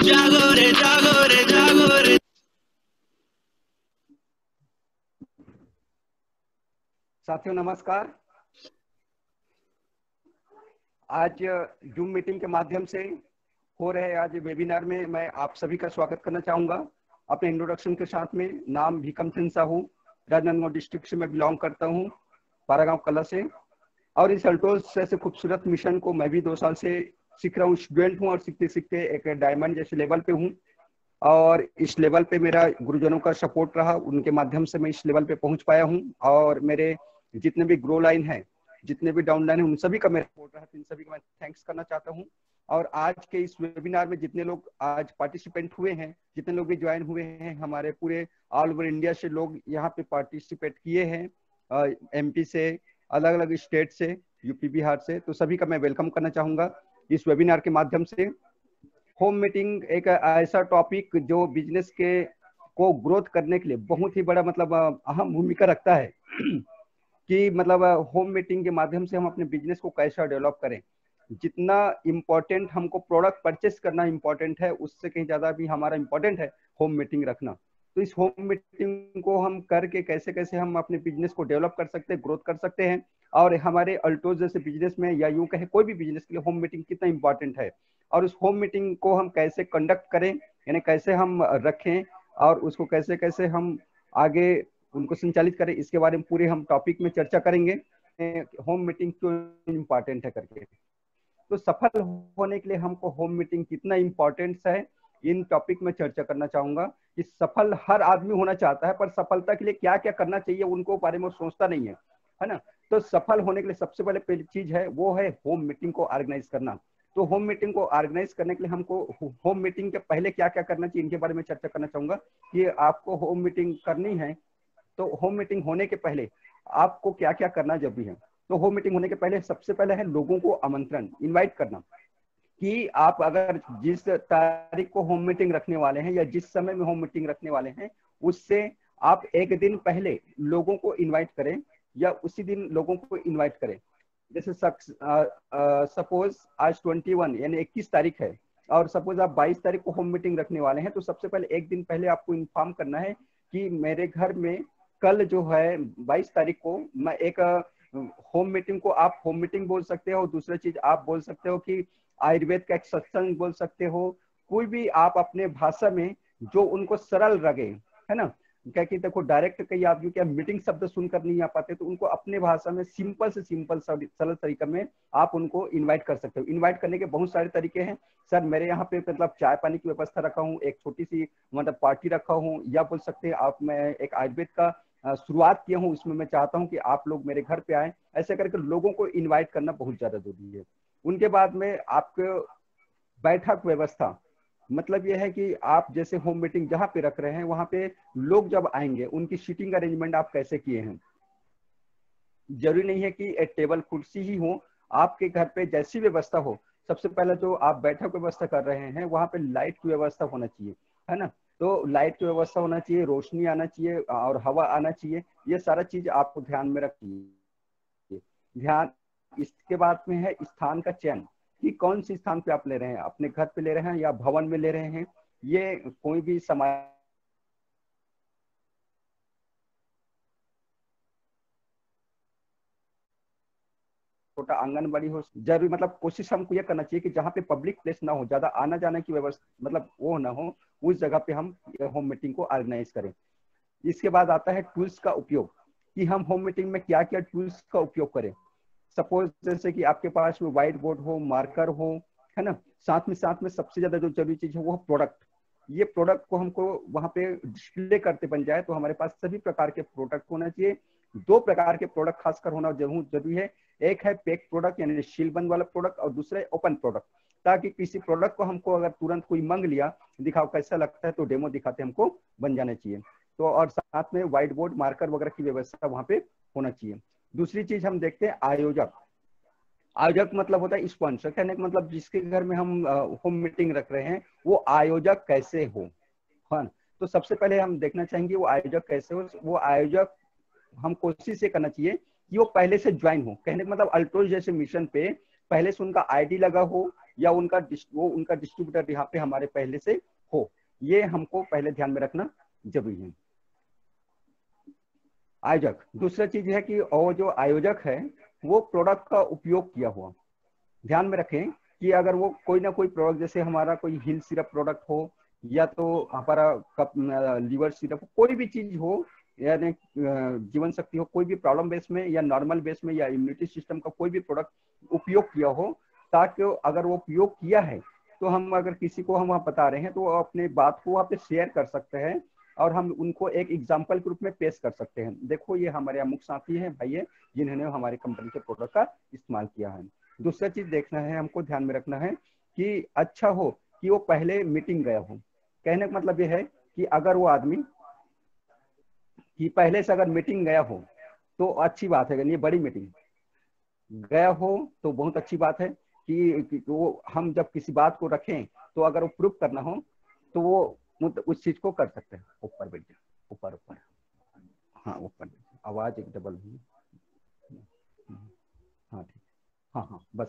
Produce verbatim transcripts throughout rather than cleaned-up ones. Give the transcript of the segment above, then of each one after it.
जागो रे जागो रे जागो रे। साथियों नमस्कार। आज जूम मीटिंग के माध्यम से हो रहे आज वेबिनार में मैं आप सभी का स्वागत करना चाहूंगा। अपने इंट्रोडक्शन के साथ में नाम भीकम सिंह साहू, राजनांदगांव डिस्ट्रिक्ट से मैं बिलोंग करता हूं, पारागांव कला से। और इस अल्टोस जैसे खूबसूरत मिशन को मैं भी दो साल से सीख रहा हूँ, स्टूडेंट हूँ और सीखते सीखते एक डायमंड जैसे लेवल पे हूँ। और इस लेवल पे मेरा गुरुजनों का सपोर्ट रहा, उनके माध्यम से मैं इस लेवल पे पहुंच पाया हूँ। और मेरे जितने भी ग्रो लाइन है, जितने भी डाउन लाइन है, उन सभी का मेरा सपोर्ट रहा, इन सभी का मैं थैंक्स करना चाहता हूँ। और आज के इस वेबिनार में जितने लोग आज पार्टिसिपेंट हुए हैं, जितने लोग भी ज्वाइन हुए हैं, हमारे पूरे ऑल ओवर इंडिया से लोग यहाँ पे पार्टिसिपेट किए हैं, एमपी से, अलग अलग स्टेट से, यूपी बिहार से, तो सभी का मैं वेलकम करना चाहूंगा इस वेबिनार के माध्यम से। होम मीटिंग एक ऐसा टॉपिक जो बिजनेस के को ग्रोथ करने के लिए बहुत ही बड़ा मतलब अहम भूमिका रखता है कि मतलब होम मीटिंग के माध्यम से हम अपने बिजनेस को कैसा डेवलप करें। जितना इम्पोर्टेंट हमको प्रोडक्ट परचेस करना इम्पोर्टेंट है, उससे कहीं ज्यादा भी हमारा इम्पोर्टेंट है होम मीटिंग रखना। तो इस होम मीटिंग को हम करके कैसे कैसे हम अपने बिजनेस को डेवलप कर सकते हैं, ग्रोथ कर सकते हैं। और हमारे अल्टोज जैसे बिजनेस में या यूं कहे कोई भी बिजनेस के लिए होम मीटिंग कितना इंपॉर्टेंट है, और उस होम मीटिंग को हम कैसे कंडक्ट करें, यानी कैसे हम रखें और उसको कैसे कैसे हम आगे उनको संचालित करें, इसके बारे में पूरे हम टॉपिक में चर्चा करेंगे। होम मीटिंग क्यों इम्पोर्टेंट है करके। तो सफल होने के लिए हमको होम मीटिंग कितना इम्पोर्टेंट है, इन टॉपिक में चर्चा करना चाहूंगा। कि सफल हर आदमी होना चाहता है, पर सफलता के लिए क्या क्या करना चाहिए उनको बारे में सोचता नहीं है, है ना। तो सफल होने के लिए सबसे पहले पहली चीज है वो है होम मीटिंग को ऑर्गेनाइज करना। तो होम मीटिंग को ऑर्गेनाइज करने के लिए हमको होम मीटिंग के पहले क्या क्या करना चाहिए, इनके बारे में चर्चा करना चाहूंगा। कि आपको होम मीटिंग करनी है तो होम मीटिंग होने के पहले आपको क्या क्या करना जरूरी है। तो होम मीटिंग होने के पहले सबसे पहले है लोगों को आमंत्रण, इनवाइट करना। कि आप अगर जिस तारीख को होम मीटिंग रखने वाले हैं या जिस समय में होम मीटिंग रखने वाले हैं, उससे आप एक दिन पहले लोगों को इनवाइट करें या उसी दिन लोगों को इनवाइट करें। जैसे सपोज आज इक्कीस यानी इक्कीस तारीख है और सपोज आप बाईस तारीख को होम मीटिंग रखने वाले हैं, तो सबसे पहले एक दिन पहले आपको इन्फॉर्म करना है कि मेरे घर में कल जो है बाईस तारीख को मैं एक होम मीटिंग को, आप होम मीटिंग बोल सकते हो, दूसरा चीज आप बोल सकते हो कि आयुर्वेद का एक सत्संग बोल सकते हो, कोई भी आप अपने भाषा में जो उनको सरल लगे, है ना। क्या कि देखो डायरेक्ट कई आदमी क्या मीटिंग शब्द सुनकर नहीं आ पाते, तो उनको अपने भाषा में सिंपल से सिंपल सरल तरीके में आप उनको इनवाइट कर सकते हो। इनवाइट करने के बहुत सारे तरीके हैं। सर मेरे यहाँ पे मतलब चाय पानी की व्यवस्था रखा हूँ, एक छोटी सी मतलब पार्टी रखा हूँ, या बोल सकते हैं आप मैं एक आयुर्वेद का शुरुआत किया हूँ, उसमें मैं चाहता हूँ कि आप लोग मेरे घर पे आए। ऐसे करके लोगों को इन्वाइट करना बहुत ज्यादा जरूरी है। उनके बाद में आपको बैठक व्यवस्था, मतलब यह है कि आप जैसे होम मीटिंग जहां पे रख रहे हैं वहां पे लोग जब आएंगे उनकी सीटिंग अरेंजमेंट आप कैसे किए हैं। जरूरी नहीं है कि एक टेबल कुर्सी ही हो, आपके घर पे जैसी व्यवस्था हो, सबसे पहले जो आप बैठक व्यवस्था कर रहे हैं वहां पे लाइट की व्यवस्था होना चाहिए, है ना। तो लाइट की व्यवस्था होना चाहिए, रोशनी आना चाहिए और हवा आना चाहिए, ये सारा चीज आपको ध्यान में रखिए। ध्यान इसके बाद में है स्थान का चयन, कि कौन सी स्थान पे आप ले रहे हैं, अपने घर पे ले रहे हैं या भवन में ले रहे हैं। ये कोई भी समाज छोटा आंगनबाड़ी हो, जरूरी मतलब कोशिश हमको ये करना चाहिए कि जहाँ पे पब्लिक प्लेस ना हो, ज्यादा आना जाने की व्यवस्था मतलब वो ना हो, उस जगह पे हम होम मीटिंग को ऑर्गेनाइज करें। इसके बाद आता है टूल्स का उपयोग, कि हम होम मीटिंग में क्या क्या टूल्स का उपयोग करें। सपोज जैसे कि आपके पास में व्हाइट बोर्ड हो, मार्कर हो, है ना। साथ में साथ में सबसे ज्यादा जो जरूरी चीज है वो प्रोडक्ट। ये प्रोडक्ट को हमको वहां पे डिस्प्ले करते बन जाए, तो हमारे पास सभी प्रकार के प्रोडक्ट होना चाहिए। दो प्रकार के प्रोडक्ट खासकर होना जरूर जरूरी है। एक है पैक प्रोडक्ट यानी सील बंद वाला प्रोडक्ट, और दूसरा है ओपन प्रोडक्ट, ताकि किसी प्रोडक्ट को हमको अगर तुरंत कोई मांग लिया, दिखाओ कैसा लगता है, तो डेमो दिखाते हमको बन जाना चाहिए। तो और साथ में व्हाइट बोर्ड मार्कर वगैरह की व्यवस्था वहां पे होना चाहिए। दूसरी चीज हम देखते हैं आयोजक। आयोजक मतलब होता है स्पॉन्सर, कहने का मतलब जिसके घर में हम होम मीटिंग रख रहे हैं वो आयोजक कैसे हो, हाँ। तो सबसे पहले हम देखना चाहेंगे वो आयोजक कैसे हो। वो आयोजक हम कोशिश ये करना चाहिए कि वो पहले से ज्वाइन हो, कहने का मतलब अल्टोज जैसे मिशन पे पहले से उनका आईडी लगा हो, या उनका वो उनका डिस्ट्रीब्यूटर यहाँ पे हमारे पहले से हो, ये हमको पहले ध्यान में रखना जरूरी है। आयोजक, दूसरा चीज है कि और जो आयोजक है वो प्रोडक्ट का उपयोग किया हुआ, ध्यान में रखें कि अगर वो कोई ना कोई प्रोडक्ट, जैसे हमारा कोई हिल सिरप प्रोडक्ट हो या तो हमारा कप लीवर सिरप, कोई भी चीज हो, यानी जीवन शक्ति हो, कोई भी प्रॉब्लम बेस में या नॉर्मल बेस में या इम्यूनिटी सिस्टम का कोई भी प्रोडक्ट उपयोग किया हो, ताकि अगर वो उपयोग किया है तो हम अगर किसी को हम वहाँ बता रहे हैं तो अपने बात को वहाँ पे शेयर कर सकते हैं और हम उनको एक एग्जाम्पल के रूप में पेश कर सकते हैं। देखो ये हमारे अमुक साथी हैं भाई है जिन्होंने हमारे कंपनी के प्रोडक्ट का इस्तेमाल किया है। दूसरा चीज देखना है, हमको ध्यान में रखना है कि अच्छा हो कि वो पहले मीटिंग गया हो। कहने का मतलब ये है कि अगर वो आदमी कि पहले से अगर मीटिंग गया हो तो अच्छी बात है, ये बड़ी मीटिंग गया हो तो बहुत अच्छी बात है कि, कि वो हम जब किसी बात को रखें तो अगर वो प्रूफ करना हो तो वो उस चीज को कर सकते हैं। ऊपर बैठ जाए, ऊपर ऊपर, हाँ ऊपर, आवाज एक डबल हुई, हाँ ठीक, हाँ हाँ बस।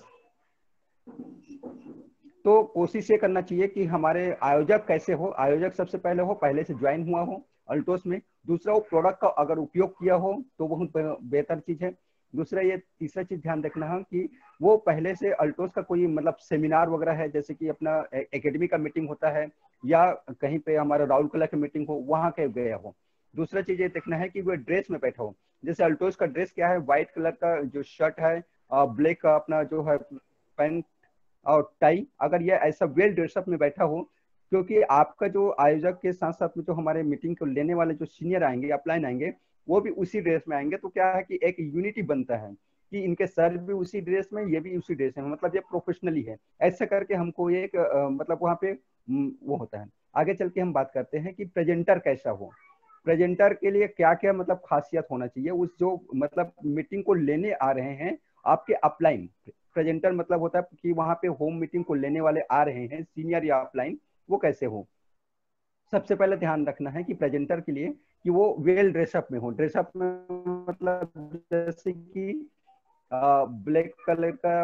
तो कोशिश ये करना चाहिए कि हमारे आयोजक कैसे हो, आयोजक सबसे पहले हो पहले से ज्वाइन हुआ हो अल्टोस में। दूसरा वो प्रोडक्ट का अगर उपयोग किया हो तो बहुत बेहतर चीज है। दूसरा ये तीसरा चीज ध्यान रखना है कि वो पहले से अल्टोस का कोई मतलब सेमिनार वगैरह है, जैसे कि अपना एकेडमी का मीटिंग होता है या कहीं पे हमारा राहुल कला की मीटिंग हो, वहां के गया हो। दूसरा चीज ये देखना है कि वो ड्रेस में बैठा हो, जैसे अल्टोस का ड्रेस क्या है, व्हाइट कलर का जो शर्ट है, ब्लैक का अपना जो है पैंट और टाई, अगर ये ऐसा वेल ड्रेसअप में बैठा हो, क्योंकि आपका जो आयोजक के साथ साथ में जो हमारे मीटिंग को लेने वाले जो सीनियर आएंगे, अपलाइन आएंगे, वो भी उसी ड्रेस में आएंगे, तो क्या है कि एक यूनिटी बनता है कि इनके सर भी उसी ड्रेस में, ये भी उसी ड्रेस में, मतलब ये प्रोफेशनली है। ऐसा करके हमको एक आ, मतलब वहाँ पे वो होता है। आगे चल के हम बात करते हैं कि प्रेजेंटर कैसा हो, प्रेजेंटर के लिए क्या क्या मतलब खासियत होना चाहिए, उस जो मतलब मीटिंग को लेने आ रहे हैं आपके अपलाइन। प्रेजेंटर मतलब होता है कि वहां पे होम मीटिंग को लेने वाले आ रहे हैं सीनियर या अपलाइन, वो कैसे हो। सबसे पहले ध्यान रखना है कि प्रेजेंटर के लिए कि वो वेल ड्रेसअप में हो। ड्रेसअप में मतलब जैसे कि ब्लैक कलर का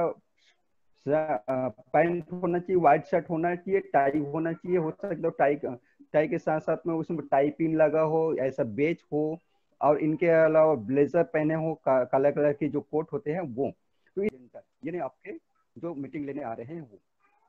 पैंट होना चाहिए, व्हाइट शर्ट होना चाहिए, टाई होना चाहिए, हो सकता है टाई टाई के साथ साथ में उसमें टाई पिन लगा हो, ऐसा बेच हो, और इनके अलावा ब्लेजर पहने हो, का, काला कलर के जो कोट होते हैं वो। तो ये नहीं आपके जो मीटिंग लेने आ रहे हैं वो।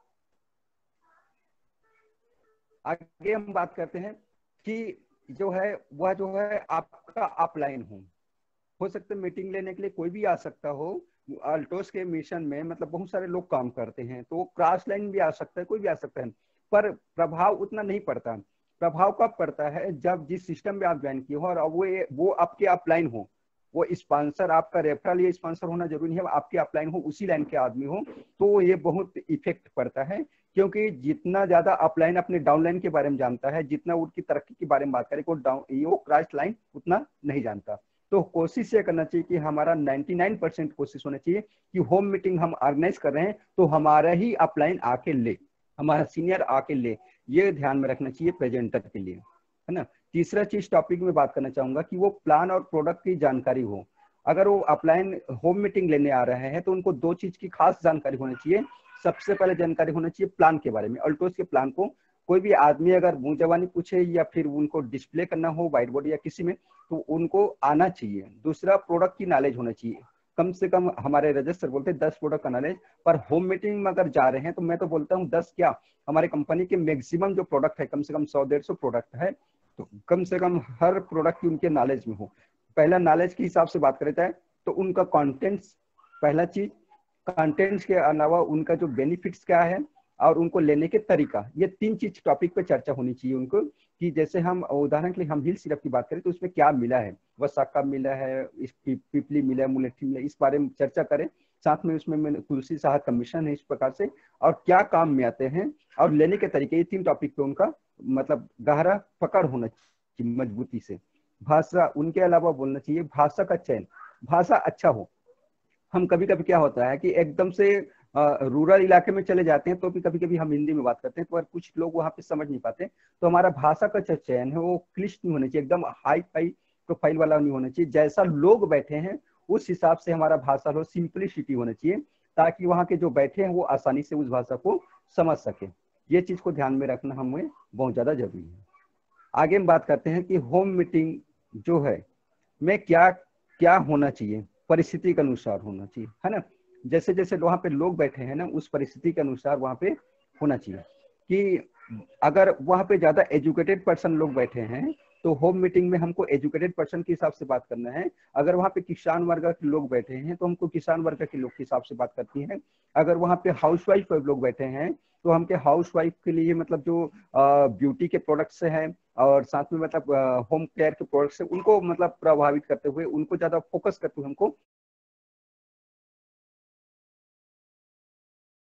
आगे हम बात करते हैं कि जो है वह जो है आपका अपलाइन हो हो सकता है मीटिंग लेने के लिए कोई भी आ सकता हो। अल्टोस के मिशन में मतलब बहुत सारे लोग काम करते हैं, तो क्रॉस लाइन भी आ सकता है, कोई भी आ सकता है, पर प्रभाव उतना नहीं पड़ता। प्रभाव कब पड़ता है, जब जिस सिस्टम में आप ज्वाइन किए हो और वो वो आपके अपलाइन हो, वो स्पॉन्सर आपका रेफरल या स्पॉन्सर होना जरूरी है, आपके अपलाइन हो, उसी लाइन के आदमी हो, तो ये बहुत इफेक्ट पड़ता है। क्योंकि जितना ज्यादा अपलाइन अपने डाउनलाइन के बारे में जानता है, जितना उनकी तरक्की के बारे में बात करे, वो डाउन वो क्रॉस लाइन उतना नहीं जानता। तो कोशिश ये करना चाहिए कि हमारा निन्यानवे परसेंट कोशिश होना चाहिए कि होम मीटिंग हम ऑर्गेनाइज कर रहे हैं तो हमारा ही अपलाइन आके ले, हमारा सीनियर आके ले, ये ध्यान में रखना चाहिए प्रेजेंटर के लिए, है ना। तीसरा चीज टॉपिक में बात करना चाहूंगा कि वो प्लान और प्रोडक्ट की जानकारी हो। अगर वो अपलाइन होम मीटिंग लेने आ रहे हैं तो उनको दो चीज की खास जानकारी होनी चाहिए। सबसे पहले जानकारी होना चाहिए प्लान के बारे में, अल्टोस के प्लान को कोई भी आदमी अगर मुंह जवानी पूछे या फिर उनको डिस्प्ले करना हो व्हाइट बोर्ड या किसी में, तो उनको आना चाहिए। दूसरा प्रोडक्ट की नॉलेज होना चाहिए, कम से कम हमारे रजिस्टर बोलते हैं दस प्रोडक्ट का नॉलेज। पर होम मीटिंग में अगर जा रहे हैं तो मैं तो बोलता हूँ दस क्या, हमारे कंपनी के मैक्सिमम जो प्रोडक्ट है कम से कम सौ डेढ़ सौ प्रोडक्ट है, तो कम से कम हर प्रोडक्ट की उनके नॉलेज में हो। पहला नॉलेज के हिसाब से बात करता है तो उनका कंटेंट्स, पहला चीज कंटेंट्स के अलावा उनका जो बेनिफिट्स क्या है और उनको लेने के तरीका, ये तीन चीज टॉपिक पे चर्चा होनी चाहिए उनको। कि जैसे हम उदाहरण के लिए हम हिल सिरप की बात करें तो उसमें क्या मिला है, वसाका मिला है, पिपली मिला है, मुलेठी मिला है, इस बारे में चर्चा करें। साथ में उसमें तुलसी शहद का मिश्रण है इस प्रकार से, और क्या काम में आते हैं और लेने के तरीके, ये तीन टॉपिक पे उनका मतलब गहरा पकड़ होना चाहिए मजबूती से। भाषा, उनके अलावा बोलना चाहिए भाषा का चयन, भाषा अच्छा हो। हम कभी कभी क्या होता है कि एकदम से रूरल इलाके में चले जाते हैं तो भी कभी कभी हम हिंदी में बात करते हैं, तो कुछ लोग वहाँ पे समझ नहीं पाते। तो हमारा भाषा का जो चयन है वो क्लिष्ट नहीं होना चाहिए, एकदम हाई फाई प्रोफाइल वाला नहीं होना चाहिए। जैसा लोग बैठे हैं उस हिसाब से हमारा भाषा हो, सिंपलिसिटी होना चाहिए। ताकि वहाँ के जो बैठे हैं वो आसानी से उस भाषा को समझ सके। ये चीज को ध्यान में रखना हमें बहुत ज्यादा जरूरी है। आगे हम बात करते हैं कि होम मीटिंग जो है में क्या क्या होना चाहिए, परिस्थिति के अनुसार होना चाहिए, है ना। जैसे जैसे वहाँ पे लोग बैठे हैं ना, उस परिस्थिति के अनुसार वहाँ पे होना चाहिए। कि अगर वहाँ पे ज्यादा एजुकेटेड पर्सन लोग बैठे हैं तो होम मीटिंग में हमको एजुकेटेड पर्सन के हिसाब से बात करना है। अगर वहाँ पे किसान वर्ग के लोग बैठे हैं तो हमको किसान वर्ग के लोग के हिसाब से बात करती है। अगर वहाँ पे हाउसवाइफ लोग बैठे हैं तो हमके हाउसवाइफ के लिए मतलब जो ब्यूटी के प्रोडक्ट्स हैं और साथ में मतलब होम केयर के प्रोडक्ट्स हैं उनको मतलब प्रभावित करते हुए, उनको ज्यादा फोकस करते हुए हमको